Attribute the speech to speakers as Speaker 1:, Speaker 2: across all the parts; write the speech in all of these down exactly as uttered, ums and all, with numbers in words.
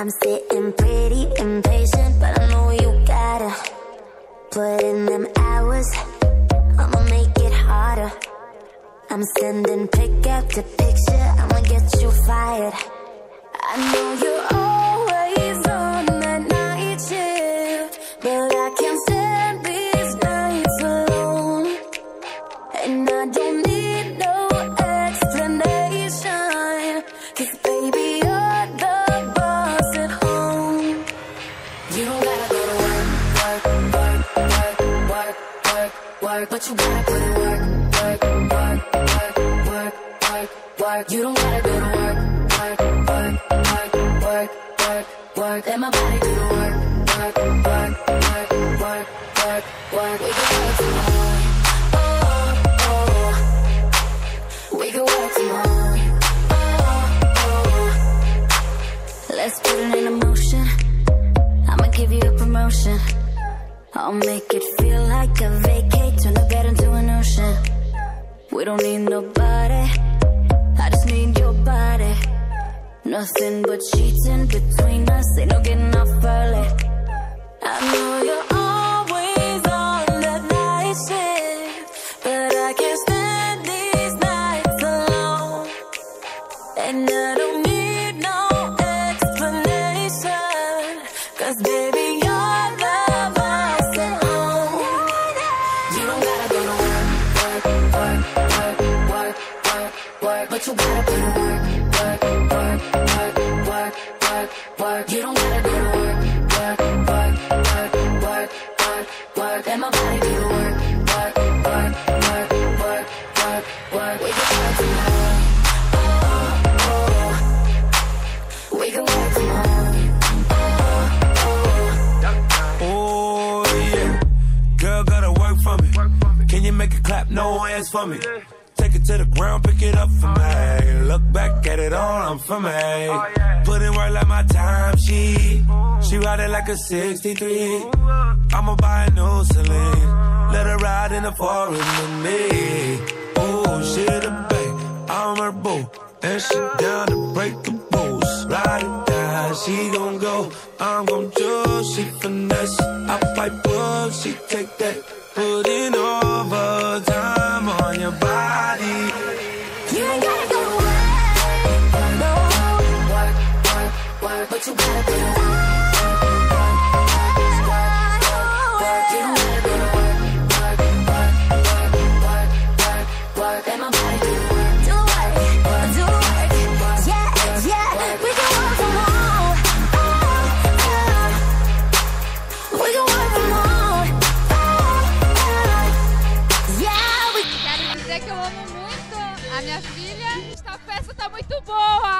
Speaker 1: I'm sitting pretty impatient, but I know you gotta put in them hours. I'ma make it harder. I'm sending pick after picture, I'ma get you fired. I know you're always on that night shift, but I can't stand these nights alone. And I don't need no explanation, 'cause baby you're the boss at home. You don't gotta go to work, work, work, work, work, work, work, but you gotta put in work, work, work, work, work, work, work. You don't gotta go to work, work, work, work, work, work, work. Let my body do the work, work, work, work, work, work, work. We can work tomorrow. Oh, oh. We can work tomorrow. Oh, oh. Let's put it in motion. I'ma give you a promotion. I'll make it feel like a vacate, turn the bed into an ocean. We don't need nobody, I just need your body. Nothing but sheets in between us, ain't no getting off early. I know you're always on that night shift, but I can't stand these nights alone. And I don't need no explanation, 'cause baby you're the boss at home. You don't gotta go to work, work, work, work, work, work, work, but you gotta put in work, work, work, work, work, work, work. You don't gotta go to work, work, work, work, work, work, work. Let my body do the work, work, work, work, work, work, work. We can work tomorrow. Oh, oh. We can work tomorrow. Oh, oh.
Speaker 2: Oh yeah, girl gotta work for me. Can you make it clap? No hands for me. Take it to the ground, pick it up for me. Look back at it all, I'm for me. Put in work like my time sheet. She ride it like a sixty-three. I'ma buy a new Celine. Let her ride in the forest with me. Oh, she the babe, I'm her boo. And she down to break the rules. Ride it down, she gon' go. I'm gon' choose, she finesse. I fight book, she take that. Put in overtime on your body.
Speaker 1: You ain't gotta go to work, no. Work, work, work, but you gotta put in work, work, work, work, work. You don't gotta go to work, work, work, work, work, work, work. Let my body do the work, do work, do work. Yeah, yeah, we can work from home. We can work from home. Yeah, we.
Speaker 3: Quero dizer que eu amo muito a minha filha. Esta festa tá muito boa.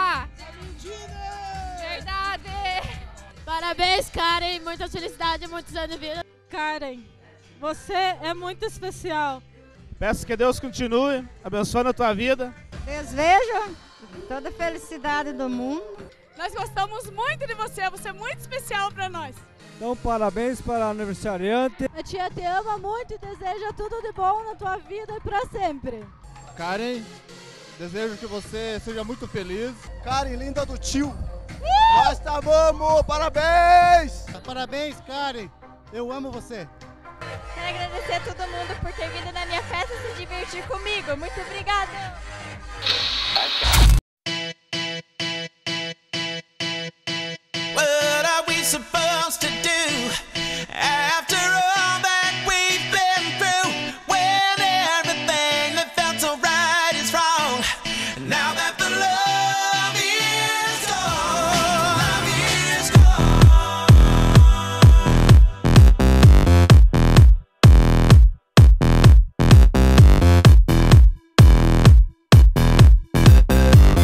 Speaker 3: Verdade.
Speaker 4: Parabéns, Karen. Muita felicidade, muitos anos de vida.
Speaker 5: Karen, você é muito especial. Peço que Deus continue abençoando a tua vida.
Speaker 6: Desejo toda a felicidade do mundo.
Speaker 3: Nós gostamos muito de você, você é muito especial para nós.
Speaker 5: Então, parabéns para a aniversariante.
Speaker 4: A tia te ama muito e deseja tudo de bom na tua vida e para sempre.
Speaker 5: Karen, desejo que você seja muito feliz.
Speaker 7: Karen, linda do tio. Uh! Nós te amamos, parabéns!
Speaker 5: Parabéns, Karen. Eu amo você.
Speaker 4: Quero agradecer a todo mundo por ter vindo na minha festa e se divertir comigo. Muito obrigada!
Speaker 2: What are we supposed to do after all that we've been through? When everything that felt so right is wrong. Now that the love is gone, love is gone.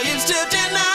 Speaker 8: ways to deny.